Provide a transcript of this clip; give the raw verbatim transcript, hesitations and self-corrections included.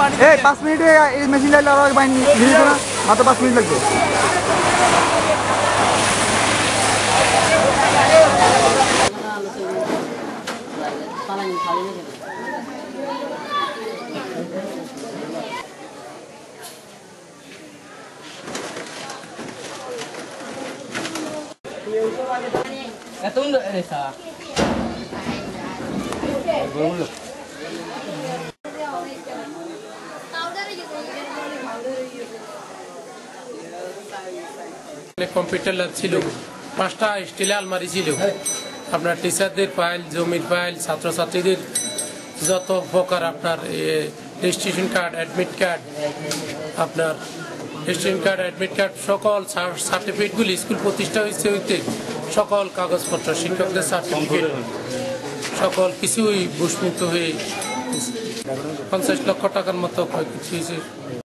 এই পাঁচ মিনিটে এই মেশিন লাইলে আবার বাইন দিয়ে না মাত্র পাঁচ মিনিট লাগবে। Katong esa. কম্পিউটার ল্যাব ছিল, পাঁচটা স্টিলের আলমারি ছিল। আপনার টিচারদের ফাইল, জমির ফাইল, ছাত্রছাত্রীদের যত প্রকার আপনার রেজিস্ট্রেশন কার্ড, অ্যাডমিট কার্ড, আপনার রেজিস্ট্রেশন কার্ড, অ্যাডমিট কার্ড সকল সার্টিফিকেটগুলি স্কুল প্রতিষ্ঠা হয়েছে হইতে সকল কাগজপত্র, শিক্ষকদের সার্টিফিকেট সকল কিছুই বুশমুক্ত হয়ে পঞ্চাশ লক্ষ টাকার মতো ক্ষয়ক্ষতি হয়েছে।